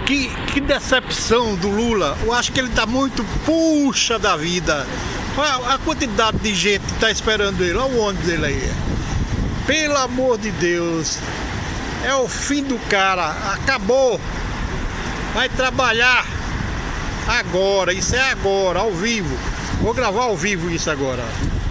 Que decepção do Lula. Eu acho que ele tá muito puxa da vida. A quantidade de gente que tá esperando ele. Olha o ônibus dele aí. Pelo amor de Deus. É o fim do cara. Acabou. Vai trabalhar agora. Isso é agora, ao vivo. Vou gravar ao vivo isso agora.